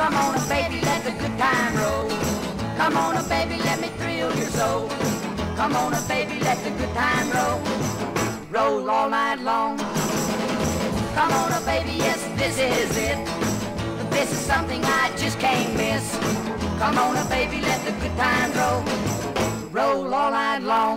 Come on, baby, let the good time roll. Come on, baby, let me thrill your soul. Come on, baby, let the good time roll. Roll all night long. Come on, baby, yes, this is it. This is something I just can't miss. Come on, baby, let the good times roll. Roll all night long.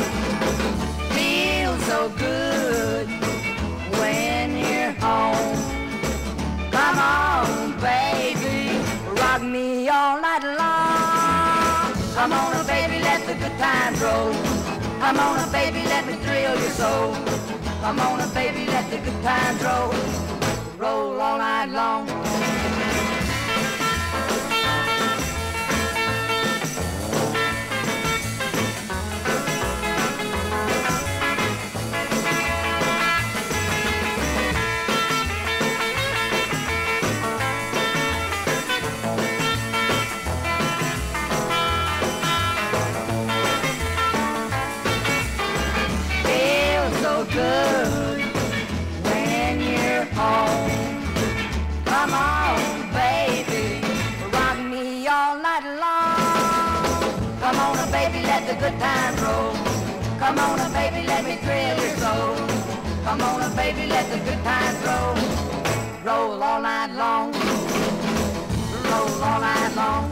Feels so good when you're home. Come on, baby, rock me all night long. Come on, baby, let the good times roll. Come on, baby, let me thrill your soul. Come on, baby, let the good times roll. Roll all night long. Good when you're home. Come on, baby, rock me all night long. Come on, baby, let the good times roll. Come on, baby, let me thrill your soul. Come on, baby, let the good times roll. Roll all night long. Roll all night long.